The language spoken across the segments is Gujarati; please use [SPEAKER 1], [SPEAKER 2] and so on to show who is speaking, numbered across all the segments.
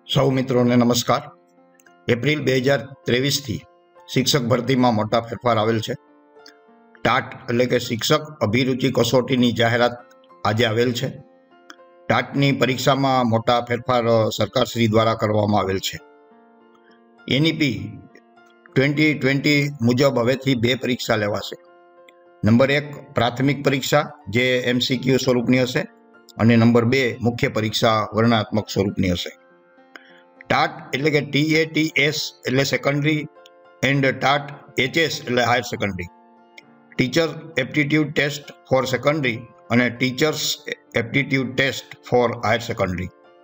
[SPEAKER 1] સૌ મિત્રોને નમસ્કાર। એપ્રિલ 2023 થી શિક્ષક ભરતીમાં મોટા ફેરફાર આવેલ છે। ટાટ એટલે કે શિક્ષક અભિરુચિ કસોટીની જાહેરાત આજે આવેલ છે। ટાટની પરીક્ષામાં મોટા ફેરફાર સરકારશ્રી દ્વારા કરવામાં આવેલ છે। એનઈપી 2020 મુજબ હવેથી બે પરીક્ષા લેવાશે। નંબર 1 પ્રાથમિક પરીક્ષા જે એમસીક્યુ સ્વરૂપની હશે અને નંબર 2 મુખ્ય પરીક્ષા વર્ણનાત્મક સ્વરૂપની હશે। ટાટ એટલે કે TATS એટલે સેકન્ડરી એન્ડ ટાટ HS એટલે higher secondary. Teacher aptitude test for secondary અને teachers aptitude test for higher secondary.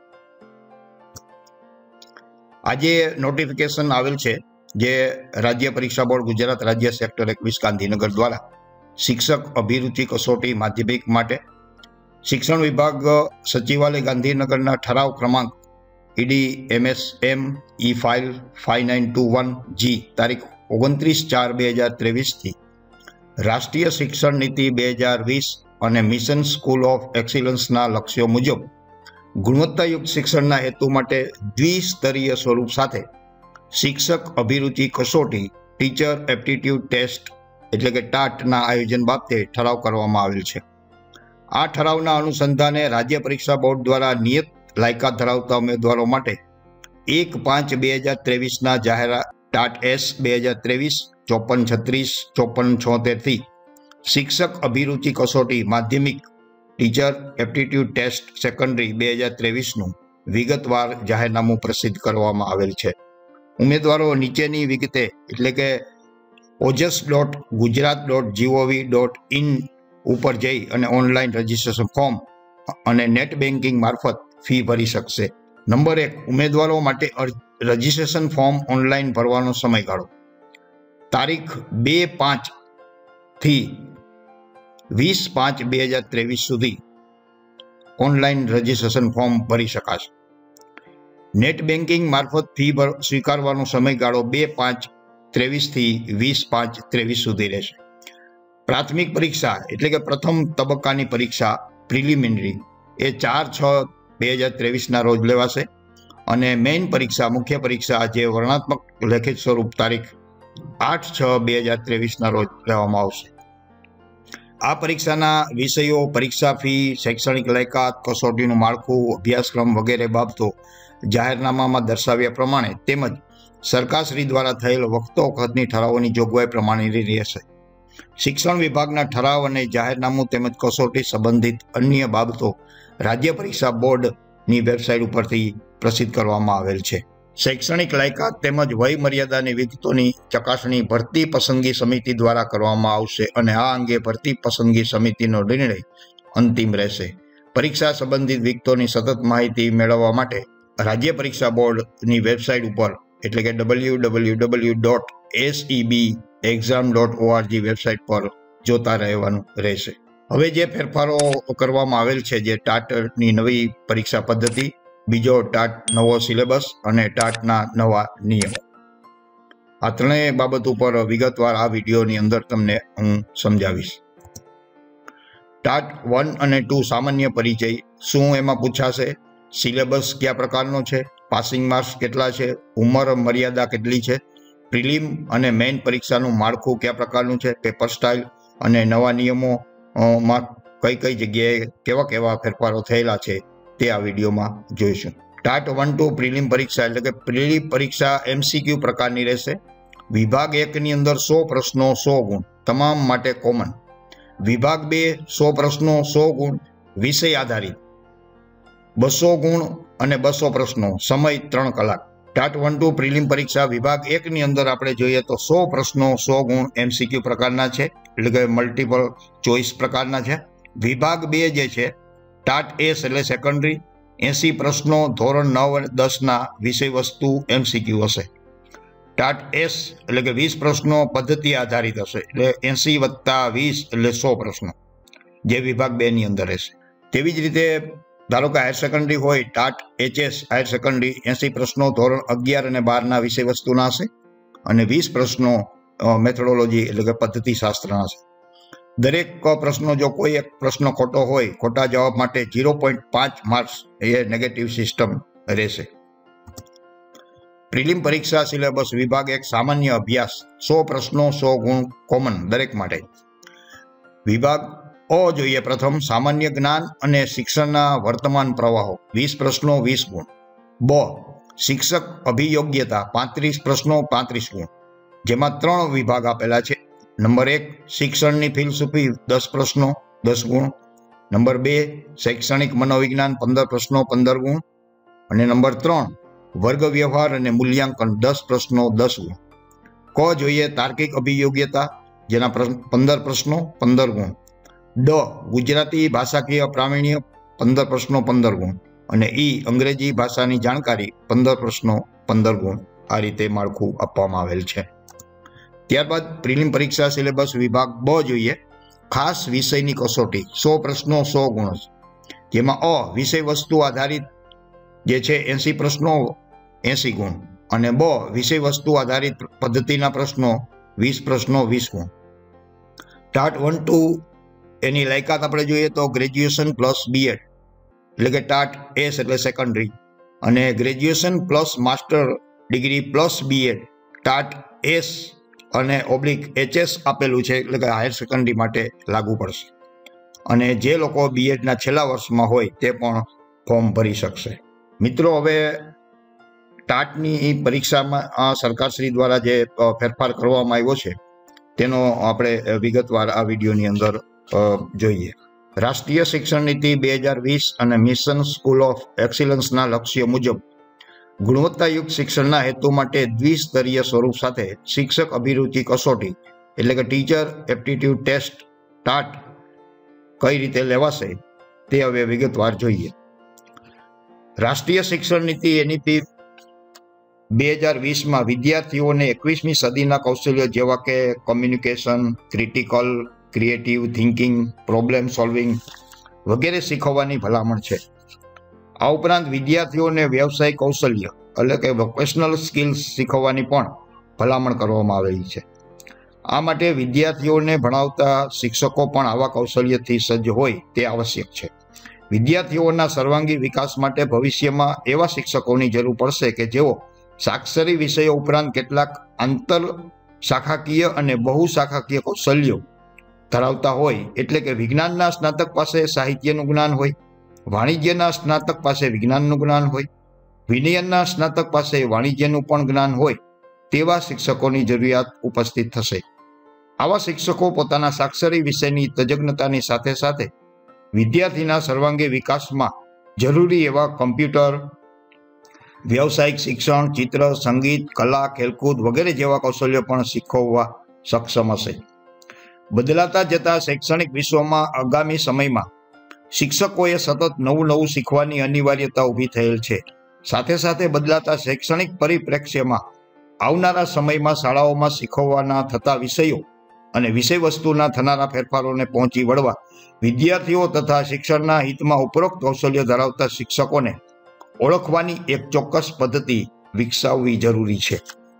[SPEAKER 1] આજે નોટિફિકેશન આવેલ છે જે રાજ્ય પરીક્ષા બોર્ડ ગુજરાત રાજ્ય સેક્ટર 21 ગાંધીનગર દ્વારા શિક્ષક અભિરુચિ કસોટી માધ્યમિક માટે શિક્ષણ વિભાગ સચિવાલય ગાંધીનગરના ઠરાવ ક્રમાંક ED/MSM E-File 5921G તારીખ 29/4/2023 થી રાષ્ટ્રીય શિક્ષણ નીતિ 2020 અને મિશન સ્કૂલ ઓફ એક્સિલન્સના લક્ષ્યો મુજબ ગુણવત્તાયુક્ત શિક્ષણના હેતુ માટે દ્વિસ્તરીય સ્વરૂપ સાથે શિક્ષક અભિરુચિ કસોટી ટીચર એપ્ટિટ્યૂડ ટેસ્ટ એટલે કે ટાટના આયોજન બાબતે ઠરાવ કરવામાં આવેલ છે। આ ઠરાવના અનુસંધાને રાજ્ય પરીક્ષા બોર્ડ દ્વારા નિયત લાયકાત ધરાવતા ઉમેદવારો માટે 1/5/2023ના જાહેર ટાટ S 2023 5436 5476 થી શિક્ષક અભિરુચિ કસોટી માધ્યમિક ટીચર એપ્ટિટ્યૂડ ટેસ્ટ સેકન્ડરી 2023નું વિગતવાર જાહેરનામું પ્રસિદ્ધ કરવામાં આવેલ છે। ઉમેદવારો નીચેની વિગતે એટલે કે ojas.gujarat.gov.in ઉપર જઈ અને ઓનલાઈન રજીસ્ટ્રેશન ફોર્મ અને નેટ બેન્કિંગ મારફત ફી ભરી શકશે। નંબર 1 ઉમેદવારો માટે રજીસ્ટ્રેશન ફોર્મ ઓનલાઈન ભરવાનો સમયગાળો તારીખ 2/5 થી 20/5/2023 સુધી ઓનલાઈન રજીસ્ટ્રેશન ફોર્મ ભરી શકાશે। નેટ બેન્કિંગ મારફત ફી સ્વીકારવાનો સમયગાળો 2/5/23 થી 20/5/23 સુધી રહેશે। પ્રાથમિક પરીક્ષા એટલે કે પ્રથમ તબક્કાની પરીક્ષા પ્રિલિમિનરી એ 4/6/2023ના રોજ લેવાશે અને મેઇન પરીક્ષા મુખ્ય પરીક્ષા જે વર્ણનાત્મક લેખિત સ્વરૂપ તારીખ 8/6/2023ના રોજ લેવામાં આવશે। આ પરીક્ષાના વિષયો પરીક્ષા ફી શૈક્ષણિક લાયકાત કસોટીનું માળખું અભ્યાસક્રમ વગેરે બાબતો જાહેરનામામાં દર્શાવ્યા પ્રમાણે તેમજ સરકારશ્રી દ્વારા થયેલ વખતોવખતની ઠરાવોની જોગવાઈ પ્રમાણેની રહેશે। શિક્ષણ વિભાગના ઠરાવ અને જાહેરનામું તેમજ કસોટી સંબંધિત અન્ય બાબતો રાજ્ય પરીક્ષા બોર્ડની વેબસાઇટ ઉપરથી પ્રસિદ્ધ કરવામાં આવેલ છે। શૈક્ષણિક લાયકાત તેમજ વય મર્યાદાની વિગતોની ચકાસણી ભરતી પસંદગી સમિતિ દ્વારા કરવામાં આવશે અને આ અંગે ભરતી પસંદગી સમિતિનો નિર્ણય અંતિમ રહેશે। પરીક્ષા સંબંધિત વિગતોની સતત માહિતી મેળવવા માટે રાજ્ય પરીક્ષા બોર્ડની વેબસાઇટ ઉપર એટલે કે www.sebexam.org વેબસાઇટ પર જોતા રહેવાનું રહેશે। હવે જે ફેરફારો કરવામાં આવેલ છે જે ટાટની નવી પરીક્ષા પદ્ધતિ બીજો ટાટ નવો સિલેબસ અને ટાટના નવા નિયમો આ ત્રણેય બાબત ઉપર વિગતવાર આ વિડીયોની અંદર તમને હું સમજાવીશ। ટાટ 1 અને 2 સામાન્ય પરિચય શું એમાં પૂછાશે, સિલેબસ કયા પ્રકારનો છે, પાસિંગ માર્ક્સ કેટલા છે, ઉંમર મર્યાદા કેટલી છે, પ્રિલિમ અને મેઇન પરીક્ષાનું માળખું કયા પ્રકારનું છે, પેપર સ્ટાઇલ અને નવા નિયમોમાં કઈ કઈ જગ્યાએ કેવા કેવા ફેરફારો થયેલા છે તે આ વિડીયોમાં જોઈશું। ટાટ 1-2 પ્રિલિમ પરીક્ષા એટલે કે પ્રિલિમ પરીક્ષા MCQ પ્રકારની રહેશે। વિભાગ 1ની અંદર 100 પ્રશ્નો 100 ગુણ તમામ માટે કોમન। વિભાગ 2 100 પ્રશ્નો 100 ગુણ વિષય આધારિત 200 ગુણ અને 200 પ્રશ્નો સમય 3 કલાક। ટાટ 1-2 પ્રિલિમ પરીક્ષા વિભાગ 1ની અંદર આપણે જોઈએ તો 100 પ્રશ્નો 100 ગુણ MCQ પ્રકારના છે એટલે કે મલ્ટિપલ ચોઇસ પ્રકારના છે। વિભાગ 2 જે છે ટાટ S એટલે સેકન્ડરી 80 પ્રશ્નો ધોરણ 9 અને 10ના વિષય વસ્તુ MCQ હશે। ટાટ S એટલે કે 20 પ્રશ્નો પદ્ધતિ આધારિત હશે એટલે 80 + 20 એટલે 100 પ્રશ્નો જે વિભાગ 2ની અંદર રહેશે। તેવી જ રીતે ધારો કે હાયર સેકન્ડરી હોય ટાટ HS હાયર સેકન્ડરી 80 પ્રશ્નો ધોરણ 11 અને 12ના વિષય વસ્તુના હશે અને 20 પ્રશ્નો મેથોડોલોજી એટલે કે પદ્ધતિ શાસ્ત્રના છે। દરેક પ્રશ્નો જો કોઈ એક પ્રશ્ન ખોટો હોય ખોટા જવાબ માટે 0.5 માર્ક્સ એ નેગેટિવ સિસ્ટમ રહેશે। પ્રિલિમ પરીક્ષા સિલેબસ વિભાગ 1 સામાન્ય અભ્યાસ 100 પ્રશ્નો 100 ગુણ કોમન દરેક માટે. વિભાગ અ જોઈએ પ્રથમ સામાન્ય જ્ઞાન અને શિક્ષણના વર્તમાન પ્રવાહો 20 પ્રશ્નો 20 ગુણ. બ શિક્ષક અભિયોગ્યતા 35 પ્રશ્નો 35 ગુણ, જેમાં 3 વિભાગ આપેલા છે. નંબર 1 શિક્ષણની ફિલસૂફી 10 પ્રશ્નો 10 ગુણ. નંબર 2 શૈક્ષણિક મનોવિજ્ઞાન 15 પ્રશ્નો 15 ગુણ. અને નંબર 3 વર્ગ વ્યવહાર અને મૂલ્યાંકન 10 પ્રશ્નો 10 ગુણ. ક જોઈએ તાર્કિક અભિયોગ્યતા, જેના 15 પ્રશ્નો 15 ગુણ. ડ ગુજરાતી ભાષાકીય પ્રાવીણ્ય 15 પ્રશ્નો 15 ગુણ. અને ઈ અંગ્રેજી ભાષાની જાણકારી 15 પ્રશ્નો 15 ગુણ. આ રીતે માળખું આપવામાં આવેલ છે. ત્યારબાદ પ્રિલિમ પરીક્ષા સિલેબસ વિભાગ બ જોઈએ ખાસ વિષયની કસોટી 100 પ્રશ્નો 100 ગુણ, જેમાં અ વિષય વસ્તુ આધારિત જે છે 80 પ્રશ્નો 80 ગુણ. અને બ વિષય વસ્તુ આધારિત પદ્ધતિના પ્રશ્નો 20 પ્રશ્નો 20 ગુણ. ટાટ 1-2 એની લાયકાત આપણે જોઈએ તો ગ્રેજ્યુએશન પ્લસ બીએડ, એટલે કે ટાટ એસ એટલે સેકન્ડરી, અને graduation plus master degree plus BEd TAT S અને ઓબ્લિક એચએસ આપેલું છે, એટલે કે હાયર સેકન્ડરી માટે લાગુ પડશે. અને જે લોકો બીએડના છેલ્લા વર્ષમાં હોય તે પણ ફોર્મ ભરી શકશે. મિત્રો, હવે ટાટની પરીક્ષામાં સરકારશ્રી દ્વારા જે ફેરફાર કરવામાં આવ્યો છે તેનો આપણે વિગતવાર આ વિડીયોની અંદર જોઈએ. રાષ્ટ્રીય શિક્ષણ નીતિ 2020 અને મિશન સ્કૂલ ઓફ એક્સિલન્સના લક્ષ્ય મુજબ ગુણવત્તાયુક્ત શિક્ષણના હેતુ માટે દ્વિસ્તરીય સ્વરૂપ સાથે શિક્ષક અભિરુચિ કસોટી એટલે કે ટીચર એપ્ટિટ્યુડ ટેસ્ટ ટાટ કઈ રીતે લેવાશે તે હવે વિગતવાર જોઈએ. રાષ્ટ્રીય શિક્ષણ નીતિ એનઈપી 2020માં વિદ્યાર્થીઓને 21મી સદીના કૌશલ્યો જેવા કે communication, critical creative thinking, problem solving વગેરે શીખવવાની ભલામણ છે. આ ઉપરાંત વિદ્યાર્થીઓને વ્યવસાયિક કૌશલ્ય એટલે કે વોકેશનલ સ્કિલ્સ શીખવવાની પણ ભલામણ કરવામાં આવેલી છે. આ માટે વિદ્યાર્થીઓને ભણાવતા શિક્ષકો પણ આવા કૌશલ્યથી સજ્જ હોય તે આવશ્યક છે. વિદ્યાર્થીઓના સર્વાંગી વિકાસ માટે ભવિષ્યમાં એવા શિક્ષકોની જરૂર પડશે કે જેઓ સાક્ષરી વિષયો ઉપરાંત કેટલાક આંતર શાખાકીય અને બહુ શાખાકીય કૌશલ્યો ધરાવતા હોય, એટલે કે વિજ્ઞાનના સ્નાતક પાસે સાહિત્યનું જ્ઞાન હોય, વાણિજ્યના સ્નાતક પાસે વિજ્ઞાનનું જ્ઞાન હોય, વિનયનના સ્નાતક પાસે વાણિજ્યનું પણ જ્ઞાન હોય તેવા શિક્ષકોની જરૂરિયાત ઉપસ્થિત થશે. આવા શિક્ષકો પોતાના સાક્ષરી વિષયની તજજ્ઞતાની સાથે સાથે વિદ્યાર્થીના સર્વાંગી વિકાસમાં જરૂરી એવા કમ્પ્યુટર, વ્યવસાયિક શિક્ષણ, ચિત્ર, સંગીત, કલા, ખેલકૂદ વગેરે જેવા કૌશલ્યો પણ શીખવવા સક્ષમ હશે. બદલાતા જતા શૈક્ષણિક વિશ્વમાં આગામી સમયમાં શિક્ષકોએ સતત નવું નવું શીખવાની અનિવાર્યતા ઊભી થયેલ છે. સાથે સાથે બદલાતા શૈક્ષણિક પરિપ્રેક્ષ્યમાં આવનારા સમયમાં શાળાઓમાં શીખવવાના થતા વિષયો અને વિષય વસ્તુના થનારા ફેરફારોને પહોંચી વળવા વિદ્યાર્થીઓ તથા શિક્ષણના હિતમાં ઉપરોક્ત કૌશલ્ય ધરાવતા શિક્ષકોને ઓળખવાની એક ચોક્કસ પદ્ધતિ વિકસાવવી જરૂરી છે.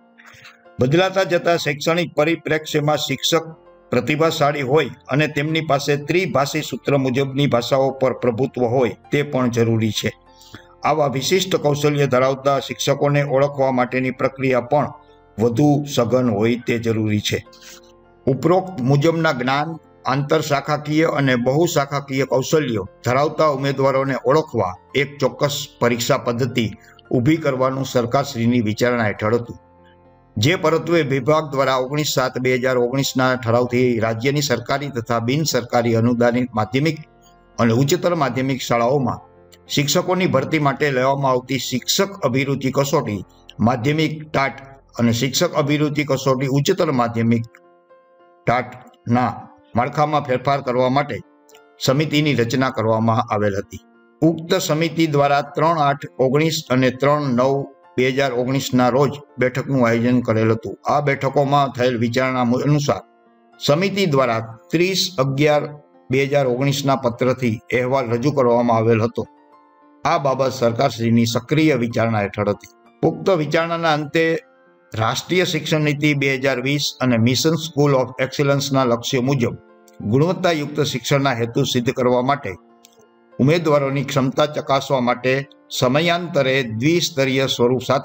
[SPEAKER 1] બદલાતા જતા શૈક્ષણિક પરિપ્રેક્ષ્યમાં શિક્ષક પ્રતિભાશાળી હોય અને તેમની પાસે ત્રિભાષી સૂત્ર મુજબની ભાષાઓ પર પ્રભુત્વ હોય તે પણ જરૂરી છે. આવા વિશિષ્ટ કૌશલ્ય ધરાવતા શિક્ષકોને ઓળખવા માટેની પ્રક્રિયા પણ વધુ સઘન હોય તે જરૂરી છે. ઉપરોક્ત મુજબના જ્ઞાન, આંતરશાખાકીય અને બહુશાખાકીય કૌશલ્યો ધરાવતા ઉમેદવારોને ઓળખવા એક ચોક્કસ પરીક્ષા પદ્ધતિ ઊભી કરવાનું સરકારશ્રીની વિચારણા હેઠળ હતું, જે પરત્વે વિભાગ દ્વારા 19/7/2019ના ઠરાવથી રાજ્યની સરકારી તથા બિન સરકારી અનુદાનિત માધ્યમિક અને ઉચ્ચતર માધ્યમિક શાળાઓમાં શિક્ષકોની ભરતી માટે લેવામાં આવતી શિક્ષક અભિરુચિ કસોટી માધ્યમિક ટાટ અને શિક્ષક અભિરુચિ કસોટી ઉચ્ચતર માધ્યમિક ટાટના માળખામાં ફેરફાર કરવા માટે સમિતિની રચના કરવામાં આવેલ હતી. ઉક્ત સમિતિ દ્વારા 3/8/19 અને 3/9/2019ના રોજ બેઠકનું આયોજન કરેલ હતું. આ બેઠકોમાં થયેલ વિચારણા અનુસાર સમિતિ દ્વારા 30/11/2019ના પત્રથી અહેવાલ રજૂ કરવામાં આવેલ હતો. આ બાબત સરકારશ્રીની સક્રિય વિચારણા હેઠળ હતી. ઉક્ત વિચારણાના અંતે રાષ્ટ્રીય શિક્ષણ નીતિ 2020 અને મિશન સ્કૂલ ઓફ એક્સિલન્સના લક્ષ્ય મુજબ ગુણવત્તાયુક્ત શિક્ષણના હેતુ સિદ્ધ કરવા માટે ઉમેદવારોની ક્ષમતા ચકાસવા માટે સમયાંતરે દ્વિસ્તરીય સ્વરૂપ સાથે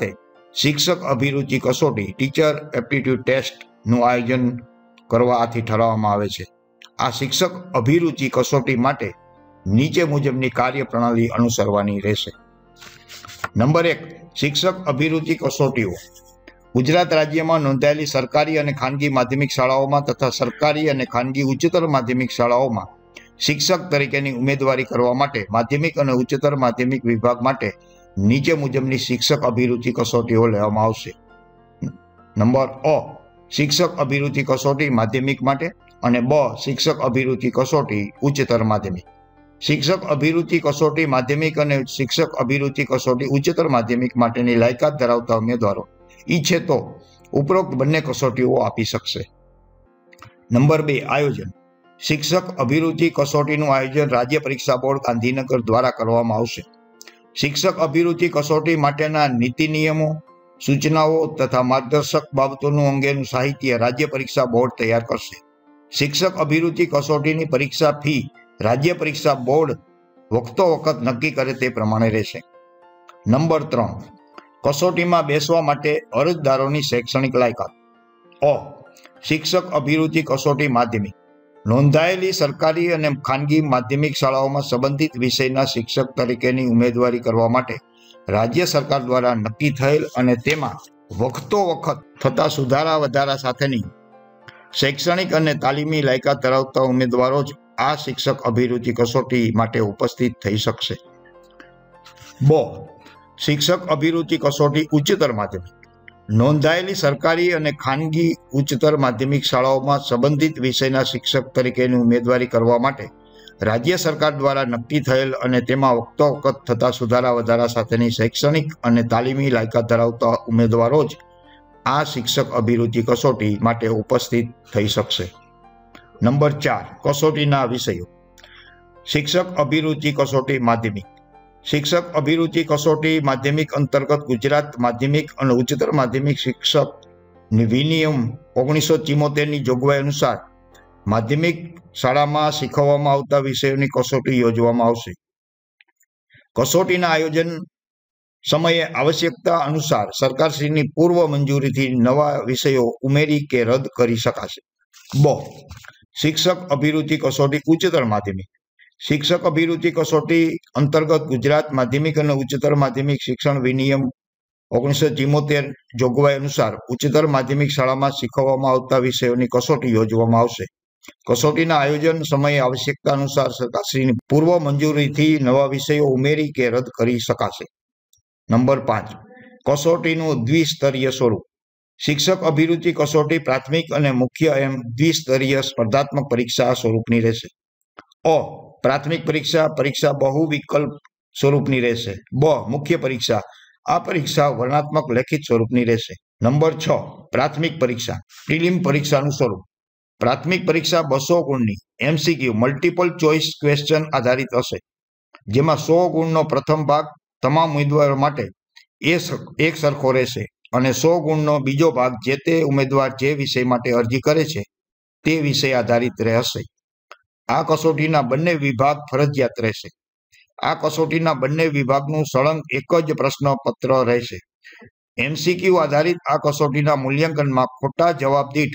[SPEAKER 1] શિક્ષક અભિરુચિ કસોટી ટીચર એપ્ટિટ્યુડ ટેસ્ટનું આયોજન કરવા આથી ઠરાવવામાં આવે છે. આ શિક્ષક અભિરુચિ કસોટી માટે નીચે મુજબની કાર્યપ્રણાલી અનુસરવાની રહેશે. નંબર 1, શિક્ષક અભિરુચિ કસોટીઓ. ગુજરાત રાજ્યમાં નોંધાયેલી સરકારી અને ખાનગી માધ્યમિક શાળાઓમાં તથા સરકારી અને ખાનગી ઉચ્ચતર માધ્યમિક શાળાઓમાં શિક્ષક તરીકેની ઉમેદવારી કરવા માટે માધ્યમિક અને ઉચ્ચતર માધ્યમિક વિભાગ માટે નીચે મુજબની શિક્ષક અભિરુચિ કસોટીઓ લેવામાં આવશે. નંબર અ, શિક્ષક અભિરુચિ કસોટી માધ્યમિક માટે અને બ, શિક્ષક અભિરુચિ કસોટી ઉચ્ચતર માધ્યમિક. શિક્ષક અભિરુચિ કસોટી માધ્યમિક અને શિક્ષક અભિરુચિ કસોટી ઉચ્ચતર માધ્યમિક માટેની લાયકાત ધરાવતા ઉમેદવારો ઈચ્છે તો ઉપરોક્ત બંને કસોટીઓ આપી શકશે. નંબર 2, આયોજન. શિક્ષક અભિરુચિ કસોટીનું આયોજન રાજ્ય પરીક્ષા બોર્ડ ગાંધીનગર દ્વારા કરવામાં આવશે. શિક્ષક અભિરુચિ કસોટી માટેના નીતિ નિયમો, સૂચનાઓ તથા માર્ગદર્શક બાબતોનું અંગેનું સાહિત્ય રાજ્ય પરીક્ષા બોર્ડ તૈયાર કરશે. શિક્ષક અભિરુચિ કસોટીની પરીક્ષા ફી રાજ્ય પરીક્ષા બોર્ડ વખતો વખત નક્કી કરે તે પ્રમાણે રહેશે. નંબર 3, કસોટીમાં બેસવા માટે અરજદારોની શૈક્ષણિક લાયકાત. અ, શિક્ષક અભિરુચિ કસોટી માધ્યમિક. નોંધાયેલી સરકારી અને ખાનગી માધ્યમિક શાળાઓમાં સંબંધિત વિષયના શિક્ષક તરીકેની ઉમેદવારી કરવા માટે રાજ્ય સરકાર દ્વારા નક્કી થયેલ અને તેમાં વખતો વખત થતા સુધારા વધારા સાથેની શૈક્ષણિક અને તાલીમી લાયકાત ધરાવતા ઉમેદવારો જ આ શિક્ષક અભિરુચિ કસોટી માટે ઉપસ્થિત થઈ શકશે. બ, શિક્ષક અભિરુચિ કસોટી ઉચ્ચતર માધ્યમિક. નોંધાયેલી સરકારી અને ખાનગી ઉચ્ચતર માધ્યમિક શાળાઓમાં સંબંધિત વિષયના શિક્ષક તરીકેની ઉમેદવારી કરવા માટે રાજ્ય સરકાર દ્વારા નક્કી થયેલ અને તેમાં વખતો વખત થતા સુધારા વધારા સાથેની શૈક્ષણિક અને તાલીમી લાયકાત ધરાવતા ઉમેદવારો જ આ શિક્ષક અભિરુચિ કસોટી માટે ઉપસ્થિત થઈ શકશે. નંબર 4, કસોટીના વિષયો. શિક્ષક અભિરુચિ કસોટી માધ્યમિક. શિક્ષક અભિરુચિ કસોટી માધ્યમિક અંતર્ગત ગુજરાત માધ્યમિક અને ઉચ્ચતર માધ્યમિક શિક્ષક વિનિયમ 1974ની જોગવાઈ અનુસાર માધ્યમિક શાળામાં શીખવવામાં આવતા વિષયોની કસોટી યોજવામાં આવશે. કસોટીના આયોજન સમયે આવશ્યકતા અનુસાર સરકારશ્રીની પૂર્વ મંજૂરીથી નવા વિષયો ઉમેરી કે રદ કરી શકાશે. બ, શિક્ષક અભિરુચિ કસોટી ઉચ્ચતર માધ્યમિક. શિક્ષક અભિરુચિ કસોટી અંતર્ગત ગુજરાત માધ્યમિક અને ઉચ્ચતર માધ્યમિક શિક્ષણ વિનિયમ 1974 જોગવાઈ અનુસાર ઉચ્ચતર માધ્યમિક શાળામાં શીખવવામાં આવતા વિષયોની કસોટી યોજવામાં આવશે. કસોટીના આયોજન સમયે આવશ્યકતા અનુસાર સરકારશ્રીની પૂર્વ મંજૂરીથી નવા વિષયો ઉમેરી કે રદ કરી શકાશે. નંબર 5, કસોટીનું દ્વિસ્તરીય સ્વરૂપ. શિક્ષક અભિરુચિ કસોટી પ્રાથમિક અને મુખ્ય એમ દ્વિસ્તરીય સ્પર્ધાત્મક પરીક્ષા સ્વરૂપની રહેશે. અ, પ્રાથમિક પરીક્ષા બહુ વિકલ્પ સ્વરૂપની રહેશે. બ, મુખ્ય પરીક્ષા. આ પરીક્ષા વર્ણનાત્મક લેખિત સ્વરૂપની રહેશે. નંબર 6, પ્રાથમિક પરીક્ષા પ્રિલિમ પરીક્ષાનું સ્વરૂપ. પ્રાથમિક પરીક્ષા 200 ગુણની MCQ મલ્ટિપલ ચોઇસ ક્વેશ્ચન આધારિત હશે, જેમાં 100 ગુણનો પ્રથમ ભાગ તમામ ઉમેદવારો માટે એક સરખો રહેશે અને 100 ગુણનો બીજો ભાગ જે તે ઉમેદવાર જે વિષય માટે અરજી કરે છે તે વિષય આધારિત રહેશે. આ કસોટીના બંને વિભાગ ફરજિયાત રહેશે. આ કસોટીના બંને વિભાગનું સળંગ એક જ પ્રશ્નપત્ર રહેશે. MCQ આધારિત આ કસોટીના મૂલ્યાંકનમાં ખોટા જવાબ દીઠ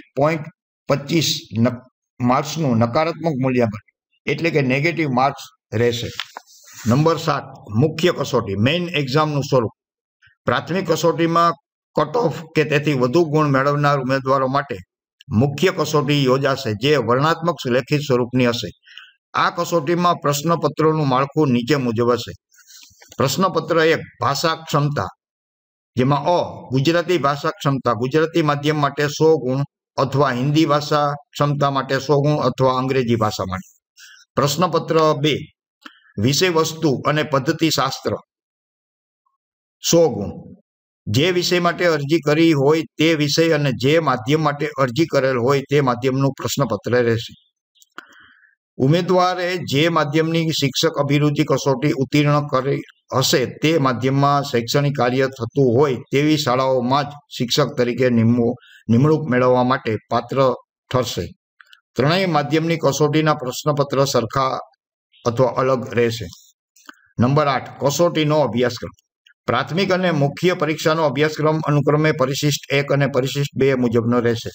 [SPEAKER 1] 0.25 માર્ક્સનું નકારાત્મક મૂલ્યાંકન એટલે કે નેગેટિવ માર્ક્સ રહેશે. નંબર 7, મુખ્ય કસોટી મેઇન એક્ઝામનું સ્વરૂપ. પ્રાથમિક કસોટીમાં કટ ઓફ કે તેથી વધુ ગુણ મેળવનાર ઉમેદવારો માટે મુખ્ય કસોટી યોજાશે, જે વર્ણનાત્મક લેખિત સ્વરૂપની હશે. આ કસોટીમાં પ્રશ્નપત્રોનું માળખું નીચે મુજબ હશે. પ્રશ્નપત્ર 1, ભાષા ક્ષમતા, જેમાં અ, ગુજરાતી ભાષા ક્ષમતા ગુજરાતી માધ્યમ માટે 100 ગુણ અથવા હિન્દી ભાષા ક્ષમતા માટે 100 ગુણ અથવા અંગ્રેજી ભાષા માટે. પ્રશ્નપત્ર 2, વિષય વસ્તુ અને પદ્ધતિ શાસ્ત્ર 100 ગુણ. જે વિષય માટે અરજી કરી હોય તે વિષય અને જે માધ્યમ માટે અરજી કરેલ હોય તે માધ્યમનું પ્રશ્નપત્ર રહેશે. ઉમેદવારે જે માધ્યમની શિક્ષક અભિરુચિ કસોટી ઉત્તીર્ણ કરી હશે તે માધ્યમમાં શૈક્ષણિક કાર્ય થતું હોય તેવી શાળાઓમાં જ શિક્ષક તરીકે નિમણૂક મેળવવા માટે પાત્ર ઠરશે. ત્રણેય માધ્યમની કસોટીના પ્રશ્નપત્ર સરખા અથવા અલગ રહેશે. નંબર 8, કસોટીનો અભ્યાસક્રમ. પ્રાથમિક અને મુખ્ય પરીક્ષાનો અભ્યાસક્રમ અનુક્રમે પરિશિષ્ટ 1 અને પરિશિષ્ટ 2 મુજબનો રહેશે.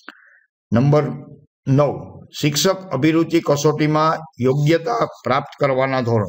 [SPEAKER 1] નંબર 9, શિક્ષક અભિરુચિ કસોટીમાં યોગ્યતા પ્રાપ્ત કરવાના ધોરણ.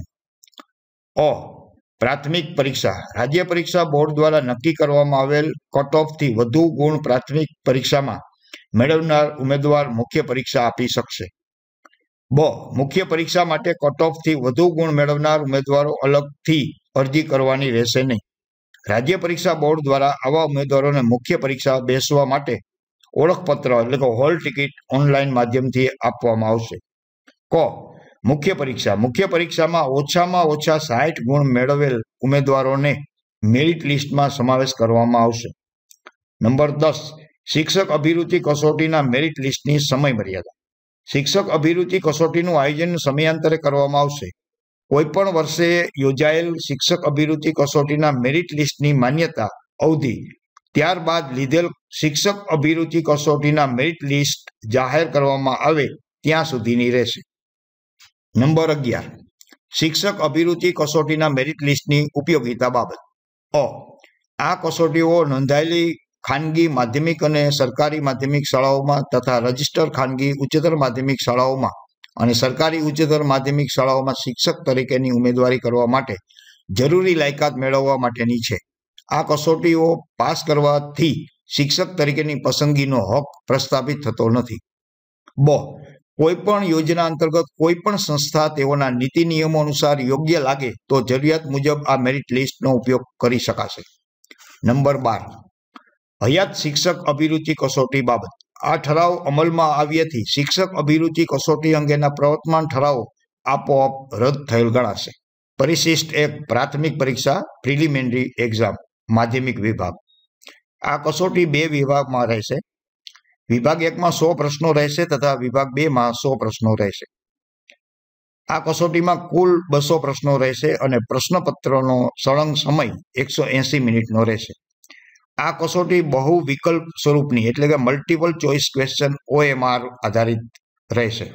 [SPEAKER 1] અ, પ્રાથમિક પરીક્ષા. રાજ્ય પરીક્ષા બોર્ડ દ્વારા નક્કી કરવામાં આવેલ કટ ઓફથી વધુ ગુણ પ્રાથમિક પરીક્ષામાં મેળવનાર ઉમેદવાર મુખ્ય પરીક્ષા આપી શકશે. બ, મુખ્ય પરીક્ષા માટે કટ ઓફથી વધુ ગુણ મેળવનાર ઉમેદવારો અલગથી અરજી કરવાની રહેશે નહીં. રાજ્ય પરીક્ષા બોર્ડ દ્વારા આવા ઉમેદવારોને મુખ્ય પરીક્ષા બેસવા માટે ઓળખપત્ર એટલે કે હોલ ટિકિટ ઓનલાઈન માધ્યમથી આપવામાં આવશે. ક, મુખ્ય પરીક્ષા. મુખ્ય પરીક્ષામાં ઓછામાં ઓછા 60 ગુણ મેળવેલ ઉમેદવારોને મેરિટ લિસ્ટમાં સમાવેશ કરવામાં આવશે. નંબર 10, શિક્ષક અભિરુચિ કસોટીના મેરિટ લિસ્ટની સમય મર્યાદા. શિક્ષક અભિરુચિ કસોટીનું આયોજન સમયાંતરે કરવામાં આવશે. કોઈપણ વર્ષે યોજાયેલ શિક્ષક અભિરુચિ કસોટીના મેરિટ લિસ્ટની માન્યતા અવધિ ત્યારબાદ લીધેલ શિક્ષક અભિરુચિ કસોટીના મેરિટ લિસ્ટ જાહેર કરવામાં આવે ત્યાં સુધીની રહેશે. નંબર 11, શિક્ષક અભિરુચિ કસોટીના મેરિટ લિસ્ટની ઉપયોગિતા બાબત. અ, આ કસોટીઓ નોંધાયેલી ખાનગી માધ્યમિક અને સરકારી માધ્યમિક શાળાઓમાં તથા રજિસ્ટર ખાનગી ઉચ્ચતર માધ્યમિક શાળાઓમાં અને સરકારી ઉચ્ચતર માધ્યમિક શાળાઓમાં શિક્ષક તરીકેની ઉમેદવારી કરવા માટે જરૂરી લાયકાત મેળવવા માટેની છે. આ કસોટીઓ પાસ કરવાથી શિક્ષક તરીકેની પસંદગીનો હક પ્રસ્થાપિત થતો નથી. બ, કોઈપણ યોજના અંતર્ગત કોઈપણ સંસ્થા તેઓના નીતિ નિયમો અનુસાર યોગ્ય લાગે તો જરૂરિયાત મુજબ આ મેરિટ લિસ્ટનો ઉપયોગ કરી શકાશે. નંબર 12, હયાત શિક્ષક અભિરુચિ કસોટી બાબત. આ ઠરાવ અમલમાં આવ્યાથી શિક્ષક અભિરુચિ કસોટી અંગેના પ્રવર્તમાન ઠરાવો આપોઆપ રદ થયેલ ગણાશે. પરિશિષ્ટ 1, પ્રાથમિક પરીક્ષા પ્રિલિમિનરી એક્ઝામ માધ્યમિક વિભાગ. આ કસોટી 2 વિભાગમાં રહેશે. વિભાગ 1માં 100 પ્રશ્નો રહેશે તથા વિભાગ 2માં 100 પ્રશ્નો રહેશે. આ કસોટીમાં કુલ 200 પ્રશ્નો રહેશે અને પ્રશ્નપત્રનો સળંગ સમય 180 મિનિટનો રહેશે. આ કસોટી બહુ વિકલ્પ સ્વરૂપની એટલે કે મલ્ટિપલ ચોઇસ ક્વેશ્ચન OMR આધારિત રહેશે.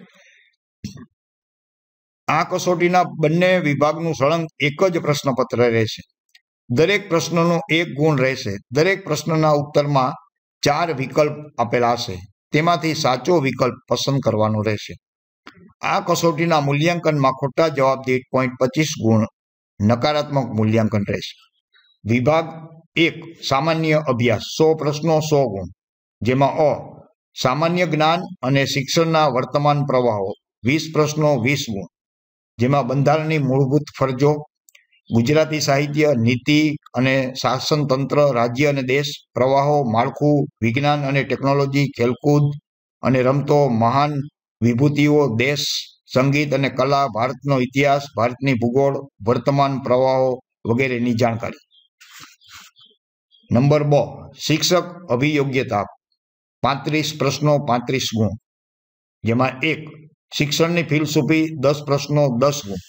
[SPEAKER 1] આ કસોટીના બંને વિભાગનું સળંગ એક જ પ્રશ્નપત્ર રહેશે. દરેક પ્રશ્નનો 1 ગુણ રહેશે. દરેક પ્રશ્નના ઉત્તરમાં 4 વિકલ્પ આપેલા હશે. તેમાંથી સાચો વિકલ્પ પસંદ કરવાનો રહેશે. આ કસોટીના મૂલ્યાંકનમાં ખોટા જવાબ દીઠ 0.25 ગુણ નકારાત્મક મૂલ્યાંકન રહેશે. વિભાગ 1, સામાન્ય અભ્યાસ 100 પ્રશ્નો 100 ગુણ, જેમાં અ, સામાન્ય જ્ઞાન અને શિક્ષણના વર્તમાન પ્રવાહો 20 પ્રશ્નો 20 ગુણ, જેમાં બંધારણની મૂળભૂત ફરજો, ગુજરાતી સાહિત્ય, નીતિ અને શાસનતંત્ર, રાજ્ય અને દેશ, પ્રવાહો, માળખું, વિજ્ઞાન અને ટેકનોલોજી, ખેલકૂદ અને રમતો, મહાન વિભૂતિઓ, દેશ, સંગીત અને કલા, ભારતનો ઇતિહાસ, ભારતની ભૂગોળ, વર્તમાન પ્રવાહો વગેરેની જાણકારી. નંબર 2, શિક્ષક અભિયોગ્યતા 35 પ્રશ્નો 35 ગુણ, જેમાં 1, શિક્ષણની ફિલસૂફી 10 પ્રશ્નો 10 ગુણ,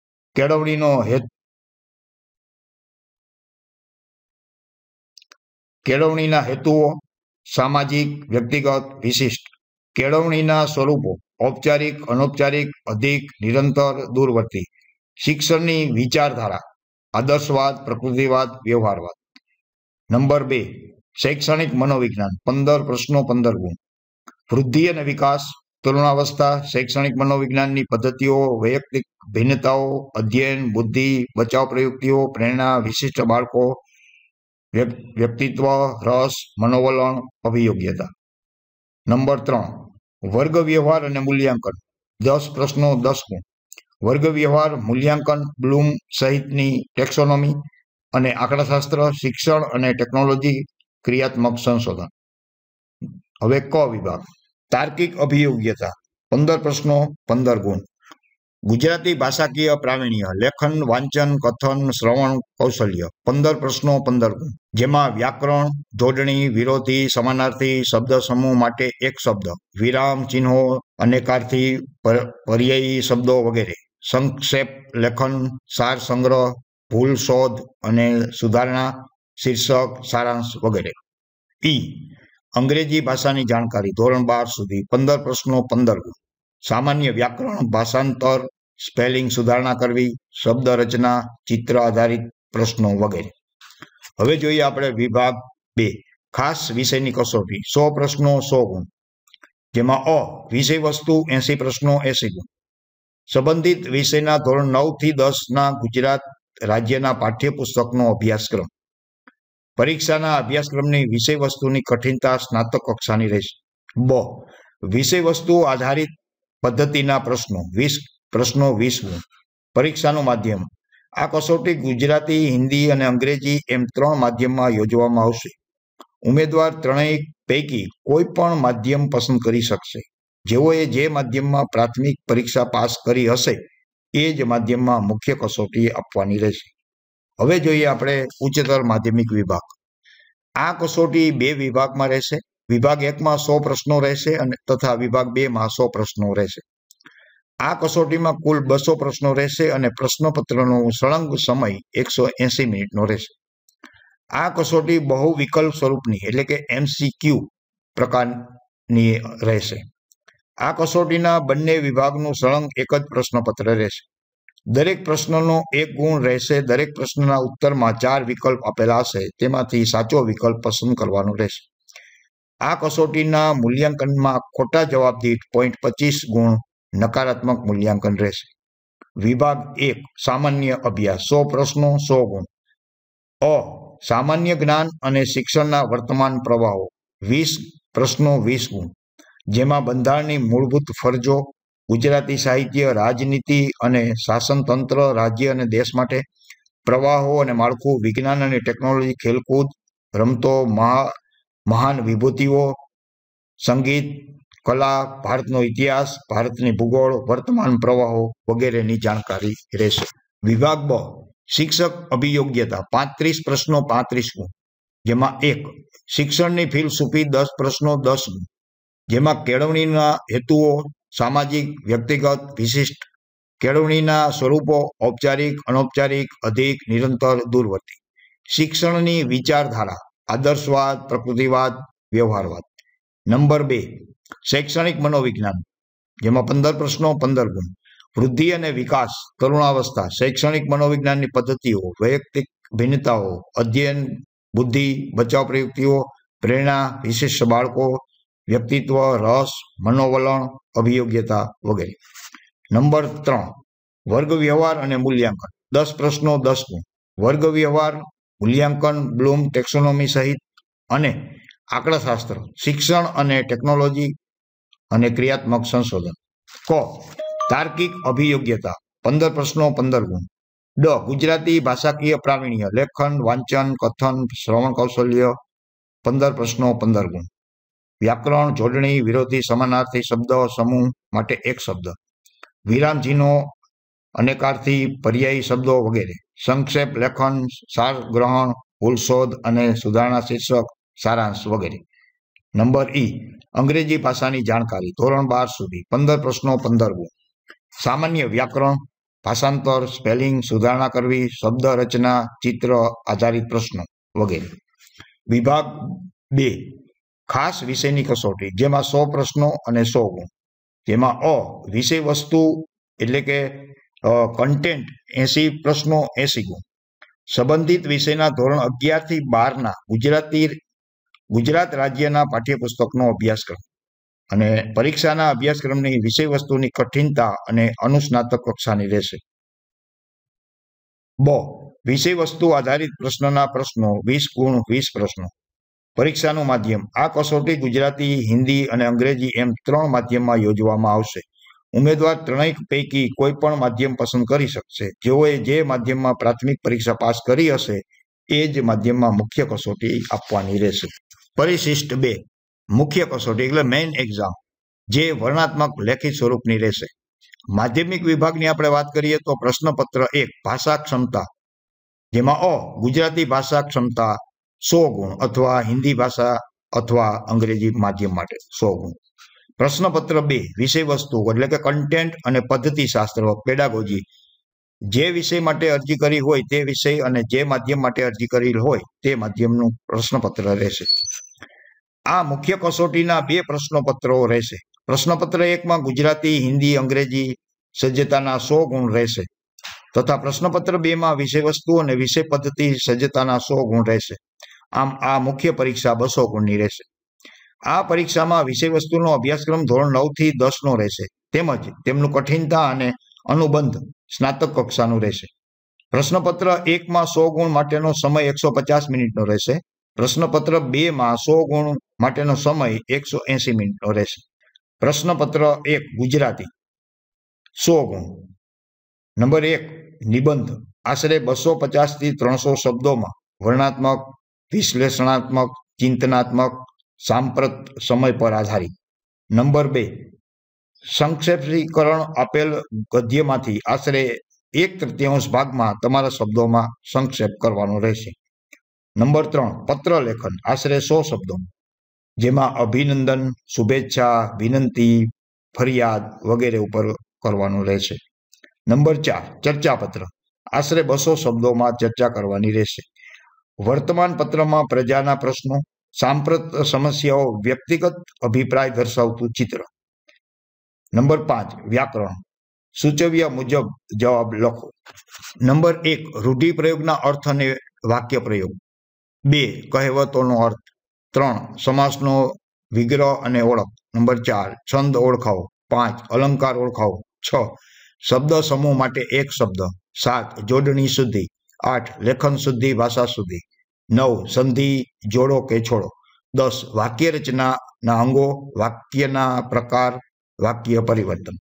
[SPEAKER 1] કેળવણીના હેતુઓ, સામાજિક, વ્યક્તિગત, વિશિષ્ટ, કેળવણીના સ્વરૂપો, ઔપચારિક, અનૌપચારિક, અધિક, નિરંતર, દૂરવર્તી, શિક્ષણની વિચારધારા, આદર્શવાદ, પ્રકૃતિવાદ, વ્યવહારવાદ. નંબર 2, શૈક્ષણિક મનોવિજ્ઞાન 15 પ્રશ્નો 15 ગુણ, વૃદ્ધિ અને વિકાસ, તરુણાવસ્થા, શૈક્ષણિક મનોવિજ્ઞાનની પદ્ધતિઓ, વૈયક્તિક ભિન્નતાઓ, અધ્યયન, બુદ્ધિ, બચાવ પ્રયુક્તિઓ, પ્રેરણા, વિશિષ્ટ બાળકો, વ્યક્તિત્વ, રસ, મનોવલણ, અભિયોગ્યતા. નંબર 3, વર્ગ વ્યવહાર અને મૂલ્યાંકન 10 પ્રશ્નો 10 ગુણ, વર્ગ વ્યવહાર, મૂલ્યાંકન, બ્લૂમ સહિતની ટેક્સોનોમી અને આંકડાશાસ્ત્ર, શિક્ષણ અને ટેકનોલોજી, ક્રિયાત્મક સંશોધન. હવે ક વિભાગ, તાર્કિક અભિયોગ્યતા 15 પ્રશ્નો 15 ગુણ, ગુજરાતી ભાષાકીય પ્રાવીણ્ય, લેખન, વાંચન, કથન, શ્રવણ કૌશલ્ય 15 પ્રશ્નો 15 ગુણ, જેમાં વ્યાકરણ, જોડણી, વિરોધી, સમાનાર્થી, શબ્દ સમૂહ માટે એક શબ્દ, વિરામ ચિહ્નો, અનેકાર્થી, પર્યાયી શબ્દો વગેરે, સંક્ષેપ લેખન, સાર સંગ્રહ, ભૂલ શોધ અને સુધારણા, શીર્ષક, સારાંશ વગેરે. ઈ, અંગ્રેજી ભાષાની જાણકારી ધોરણ 12 સુધી 15 પ્રશ્નો 15 ગુણ, સામાન્ય વ્યાકરણ, ભાષાંતર, સ્પેલિંગ સુધારણા કરવી, શબ્દ રચના, ચિત્ર આધારિત પ્રશ્નો વગેરે. હવે જોઈએ આપણે વિભાગ 2 ખાસ વિષયની કસોટી 100 પ્રશ્નો 100 ગુણ, જેમાં અ વિષય વસ્તુ 80 પ્રશ્નો 80 ગુણ. સંબંધિત વિષયના ધોરણ 9 થી 10 ના ગુજરાત રાજ્યના પાઠ્યપુસ્તકનો અભ્યાસક્રમ. પરીક્ષાના અભ્યાસક્રમની વિષય વસ્તુની કઠિનતા સ્નાતક કક્ષાની રહેશે. બ વિષય વસ્તુ આધારિત પદ્ધતિના પ્રશ્નો 20 પ્રશ્નો 20 ગુણ. પરીક્ષાનું માધ્યમ. આ કસોટી ગુજરાતી, હિન્દી અને અંગ્રેજી એમ 3 માધ્યમમાં યોજવામાં આવશે. ઉમેદવાર ત્રણેય પૈકી કોઈ પણ માધ્યમ પસંદ કરી શકશે. જેઓએ જે માધ્યમમાં પ્રાથમિક પરીક્ષા પાસ કરી હશે એ જ માધ્યમમાં મુખ્ય કસોટી આપવાની રહેશે. હવે જોઈએ આપણે ઉચ્ચતર માધ્યમિક વિભાગ. આ કસોટી 2 વિભાગમાં રહેશે. વિભાગ 1માં 100 પ્રશ્નો રહેશે અને તથા વિભાગ 2માં 100 પ્રશ્નો રહેશે. આ કસોટીમાં કુલ 200 પ્રશ્નો રહેશે અને પ્રશ્નપત્રનો સળંગ સમય 180 મિનિટનો રહેશે. આ કસોટી બહુ વિકલ્પ સ્વરૂપની એટલે કે MCQ પ્રકારની રહેશે. આ કસોટીના બંને વિભાગનું સળંગ એક જ પ્રશ્નપત્ર રહેશે. દરેક પ્રશ્નનો 1 ગુણ રહેશે. દરેક પ્રશ્નના ઉત્તરમાં 4 વિકલ્પ આપેલા હશે, તેમાંથી સાચો વિકલ્પ પસંદ કરવાનો રહેશે. આ કસોટીના મૂલ્યાંકનમાં ખોટા જવાબ દીઠ 0.25 ગુણ નકારાત્મક મૂલ્યાંકન રહેશે. વિભાગ 1 સામાન્ય અભ્યાસ 100 પ્રશ્નો 100 ગુણ. અ સામાન્ય જ્ઞાન અને શિક્ષણના વર્તમાન પ્રવાહો 20 પ્રશ્નો 20 ગુણ, જેમાં બંધારણની મૂળભૂત ફરજો, ગુજરાતી સાહિત્ય, રાજનીતિ અને શાસનતંત્ર, રાજ્ય અને દેશ માટે, પ્રવાહો અને માળખું, વિજ્ઞાન અને ટેકનોલોજી, ખેલકૂદ, રમતો, મહાન વિભૂતિઓ, સંગીત, કલા, ભારતનો ઇતિહાસ, ભારતની ભૂગોળ, વર્તમાન પ્રવાહો વગેરેની જાણકારી રહેશે. વિભાગ 2 શિક્ષક અભિયોગ્યતા 35 પ્રશ્નો 35 ગુણ, જેમાં 1 શિક્ષણની ફિલસૂફી 10 પ્રશ્નો 10 ગુણ, જેમાં કેળવણીના હેતુઓ, સામાજિક, વ્યક્તિગત, વિશિષ્ટ, કેળવણીના સ્વરૂપો, ઔપચારિક, અનૌપચારિક, અધિક, નિરંતર, દૂરવર્તી, શિક્ષણની વિચારધારા, આદર્શવાદ, પ્રકૃતિવાદ, વ્યવહારવાદ. નંબર 2 શૈક્ષણિક મનોવિજ્ઞાન, જેમાં 15 પ્રશ્નો 15 ગુણ, વૃદ્ધિ અને વિકાસ, તરુણાવસ્થા, શૈક્ષણિક મનોવિજ્ઞાનની પદ્ધતિઓ, વૈયક્તિક ભિન્નતાઓ, અધ્યયન, બુદ્ધિ, બચાવ પ્રયુક્તિઓ, પ્રેરણા, વિશિષ્ટ બાળકો, વ્યક્તિત્વ, રસ, મનોવલણ, અભિયોગ્યતા વગેરે. નંબર 3 વર્ગ વ્યવહાર અને મૂલ્યાંકન 10 પ્રશ્નો 10 ગુણ, વર્ગ વ્યવહાર, મૂલ્યાંકન, બ્લૂમ ટેક્સોનોમી સહિત અને આંકડાશાસ્ત્ર, શિક્ષણ અને ટેકનોલોજી અને ક્રિયાત્મક સંશોધન. ક તાર્કિક અભિયોગ્યતા 15 પ્રશ્નો 15 ગુણ. ડ ગુજરાતી ભાષાકીય પ્રાવીણ્ય, લેખન, વાંચન, કથન, શ્રવણ કૌશલ્ય 15 પ્રશ્નો 15 ગુણ. વ્યાકરણ, જોડણી, વિરોધી, સમાનાર્થી શબ્દ સમૂહ માટે 1 શબ્દ, વિરામચિહ્નો, અનેકાર્થી, પર્યાયી શબ્દો વગેરે. સંક્ષેપ લેખન, સાર ગ્રહણ, ભૂલ શોધ અને સુધારણા શીર્ષક, સારાંશ વગેરે. નંબર ઈ અંગ્રેજી ભાષાની જાણકારી ધોરણ 12 સુધી 15 પ્રશ્નો 15 ગુણ. સામાન્ય વ્યાકરણ, ભાષાંતર, સ્પેલિંગ, સુધારણા કરવી, શબ્દ રચના, ચિત્ર આધારિત પ્રશ્નો વગેરે. વિભાગ 2 ખાસ વિષયની કસોટી, જેમાં 100 પ્રશ્નો અને 100 ગુણ, જેમાં અ વિષય વસ્તુ એટલે કે કન્ટેન્ટ 80 પ્રશ્નો 80 ગુણ. સંબંધિત વિષયના ધોરણ 11 થી 12ના ગુજરાત રાજ્યના પાઠ્યપુસ્તકનો અભ્યાસક્રમ અને પરીક્ષાના અભ્યાસક્રમની વિષય વસ્તુની કઠિનતા અને અનુસ્નાતક કક્ષાની રહેશે. બ વિષય વસ્તુ આધારિત પ્રશ્નના પ્રશ્નો 20 ગુણ 20 પ્રશ્નો. પરીક્ષાનું માધ્યમ. આ કસોટી ગુજરાતી, હિન્દી અને અંગ્રેજી એમ 3 માધ્યમમાં યોજવામાં આવશે. ઉમેદવાર ત્રણેય પૈકી કોઈ પણ માધ્યમ પસંદ કરી શકશે. જેઓએ જે માધ્યમમાં પ્રાથમિક પરીક્ષા પાસ કરી હશે એ જ માધ્યમમાં મુખ્ય કસોટી આપવાની રહેશે. પરિશિષ્ટ 2 મુખ્ય કસોટી એટલે મેઇન એક્ઝામ, જે વર્ણનાત્મક લેખિત સ્વરૂપની રહેશે. માધ્યમિક વિભાગની આપણે વાત કરીએ તો પ્રશ્નપત્ર 1 ભાષા ક્ષમતા, જેમાં અ ગુજરાતી ભાષા ક્ષમતા 100 ગુણ અથવા હિન્દી ભાષા અથવા અંગ્રેજી માધ્યમ માટે 100 ગુણ. પ્રશ્નપત્ર 2 વિષય વસ્તુ એટલે કે કન્ટેન્ટ અને પદ્ધતિશાસ્ત્ર પેડાગોજી, જે વિષય માટે અરજી કરી હોય તે વિષય અને જે માધ્યમ માટે અરજી કરી હોય તે માધ્યમનું પ્રશ્નપત્ર રહેશે. આ મુખ્ય કસોટીના 2 પ્રશ્નપત્રો રહેશે. પ્રશ્નપત્ર 1માં ગુજરાતી, હિન્દી, અંગ્રેજી સજ્જતાના 100 ગુણ રહેશે તથા પ્રશ્નપત્ર 2 માં વિષય વસ્તુ અને વિષય પદ્ધતિ સજ્જતાના 100 ગુણ રહેશે. આમ આ મુખ્ય પરીક્ષા 200 ગુણની રહેશે. આ પરીક્ષામાં વિષય વસ્તુનો અભ્યાસક્રમ ધોરણ 9 થી 10 નો રહેશે, તેમજ તેમનું કઠિનતા અને અનુબંધ સ્નાતક કક્ષાનું રહેશે. પ્રશ્નપત્ર 1 માં 100 ગુણ માટેનો સમય 150 મિનિટનો રહેશે. પ્રશ્નપત્ર 2 માં 100 ગુણ માટેનો સમય 180 મિનિટનો રહેશે. પ્રશ્નપત્ર 1 ગુજરાતી 100 ગુણ. નંબર 1 નિબંધ આશરે 250 થી 300 શબ્દોમાં વર્ણનાત્મક, વિશ્લેષણાત્મક, ચિંતનાત્મક, સાંપ્રત સમય પર આધારિત. નંબર 2 સંક્ષેપીકરણ આપેલ ગદ્યમાંથી આશરે 1/3 ભાગમાં તમારા શબ્દોમાં સંક્ષેપ કરવાનો રહેશે. નંબર 3 પત્ર લેખન આશરે 100 શબ્દોમાં, જેમાં અભિનંદન, શુભેચ્છા, વિનંતી, ફરિયાદ વગેરે ઉપર કરવાનું રહેશે. નંબર 4 ચર્ચાપત્ર આશરે 200 શબ્દોમાં ચર્ચા કરવાની રહેશે. વર્તમાન પત્રમાં પ્રજાના પ્રશ્નો, સાંપ્રત સમસ્યાઓ, વ્યક્તિગત અભિપ્રાય દર્શાવતું ચિત્ર. નંબર 5 વ્યાકરણ સૂચવ્યા મુજબ જવાબ લખો. નંબર 1 રૂઢિપ્રયોગના અર્થ અને વાક્ય પ્રયોગ. 2 કહેવતોનો અર્થ. 3 સમાસનો વિગ્રહ અને ઓળખ. નંબર 4 છંદ ઓળખાવો. 5 અલંકાર ઓળખાવો. 6 શબ્દ સમૂહ માટે એક શબ્દ. 7 જોડણી શુદ્ધિ. 8 લેખન શુદ્ધિ, ભાષા શુદ્ધિ. 9 સંધિ, જોડો કે છોડો. 10 વાક્ય રચનાના અંગો, વાક્યના પ્રકાર, વાક્ય પરિવર્તન.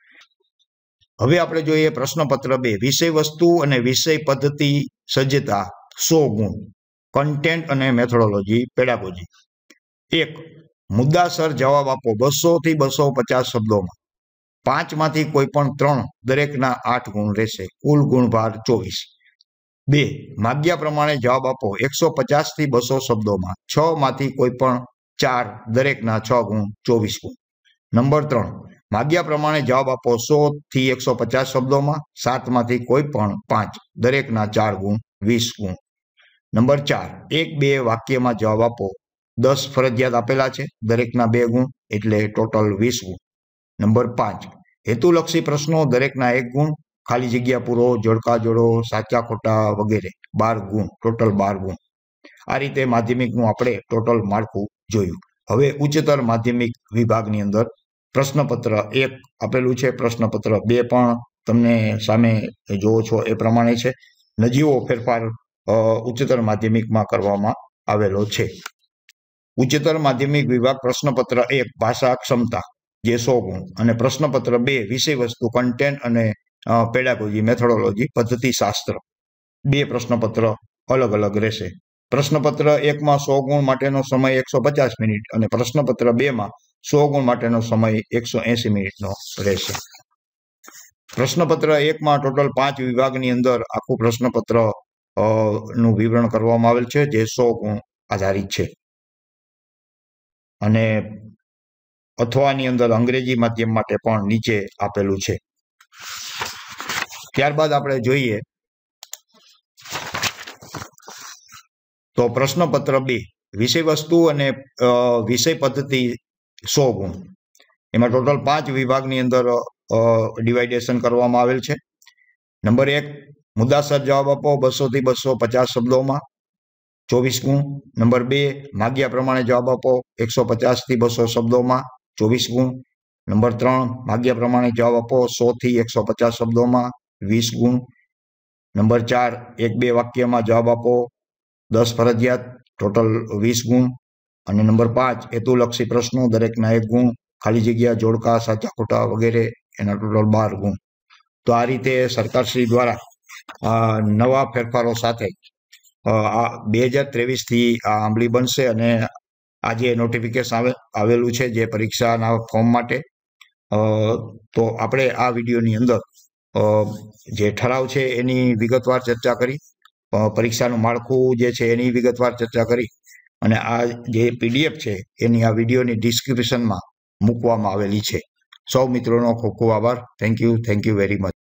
[SPEAKER 1] હવે આપણે જોઈએ પ્રશ્નપત્ર 2 વિષય વસ્તુ અને વિષય પદ્ધતિ સજ્જતા 100 ગુણ. કન્ટેન્ટ અને મેથોડોલોજી પેડાગોજી. 1 મુદ્દાસર જવાબ આપો 200 થી 250 શબ્દોમાં. 5 માંથી કોઈ પણ 3, દરેકના 8 ગુણ રહેશે. કુલ ગુણભાર 24. 2 માગ્યા પ્રમાણે જવાબ આપો 150 થી 200 શબ્દોમાં. 6 માંથી કોઈ પણ 4, દરેકના 6 ગુણ 24 ગુણ. નંબર 3 માગ્યા પ્રમાણે જવાબ આપો 100 થી 150 શબ્દોમાં. 7 માંથી કોઈ પણ 5, દરેકના 4 ગુણ 20 ગુણ. નંબર 4 1-2 વાક્યમાં જવાબ આપો. 10 ફરજિયાત આપેલા છે, દરેકના 2 ગુણ, એટલે ટોટલ 20 ગુણ. નંબર 5 હેતુલક્ષી પ્રશ્નો, દરેકના 1 ગુણ. ખાલી જગ્યા પૂરો, જોડકા જોડો, સાચા ખોટા વગેરે 12 ગુણ, ટોટલ 12 ગુણ. આ રીતે માધ્યમિકનું આપણે ટોટલ માળખું જોયું. હવે ઉચ્ચતર માધ્યમિક વિભાગની અંદર પ્રશ્નપત્ર 1 આપેલું છે, પ્રશ્નપત્ર 2 પણ તમને સામે જોવો છો એ પ્રમાણે છે. નજીવો ફેરફાર ઉચ્ચતર માધ્યમિકમાં કરવામાં આવેલો છે. ઉચ્ચતર માધ્યમિક વિભાગ પ્રશ્નપત્ર 1 ભાષા ક્ષમતા જે 100 ગુણ અને પ્રશ્નપત્ર 2 વિષય વસ્તુ કન્ટેન્ટ અને પેડાગોજી મેથોડોલોજી પદ્ધતિશાસ્ત્ર 2 પ્રશ્નપત્ર અલગ અલગ રહેશે. પ્રશ્નપત્ર 1 માં 100 ગુણ માટેનો સમય 150 મિનિટ અને પ્રશ્નપત્ર 2 માં 100 ગુણ માટેનો સમય 180 મિનિટનો રહેશે. પ્રશ્નપત્ર 1 માં ટોટલ 5 વિભાગની અંદર આખું પ્રશ્નપત્ર નું વિવરણ કરવામાં આવેલ છે, જે 100 ગુણ આધારિત છે. અને અથવાની અંદર અંગ્રેજી માધ્યમ માટે પણ નીચે આપેલું છે. ત્યારબાદ આપણે જોઈએ તો પ્રશ્નપત્ર 2 વિષય વસ્તુ અને વિષય પદ્ધતિ 100 ગુણ. એમાં ટોટલ 5 વિભાગની અંદર ડિવાઇડેશન કરવામાં આવેલ છે. નંબર 1 મુદ્દાસર જવાબ આપો 200 થી 250 શબ્દોમાં 24 ગુણ. નંબર 2 માગ્યા પ્રમાણે જવાબ આપો 150 થી 200 શબ્દોમાં 24 ગુણ. નંબર 3 માગ્યા પ્રમાણે જવાબ આપો 100 થી 150 શબ્દોમાં 20 ગુણ. નંબર 4 1-2 વાક્યમાં જવાબ આપો 10 ફરજિયાત, ટોટલ 20 ગુણ. અને નંબર 5 હેતુલક્ષી પ્રશ્નો, દરેકના 1 ગુણ. ખાલી જગ્યા, જોડકા, સાચા ખોટા વગેરે એના ટોટલ 12 ગુણ. તો આ રીતે સરકારશ્રી દ્વારા નવા ફેરફારો સાથે 2023 થી આ અમલી બનશે. અને આજે નોટિફિકેશન આવેલું છે જે પરીક્ષાના ફોર્મ માટે. તો આપણે આ વિડીયોની અંદર જે ઠરાવ છે એની વિગતવાર ચર્ચા કરી, પરીક્ષાનું માળખું જે છે એની વિગતવાર ચર્ચા કરી, અને આ જે પીડીએફ છે એની આ વિડીયોની ડિસ્ક્રિપ્શનમાં મૂકવામાં આવેલી છે. સૌ મિત્રોનો ખૂબ ખૂબ આભાર. Thank you very much.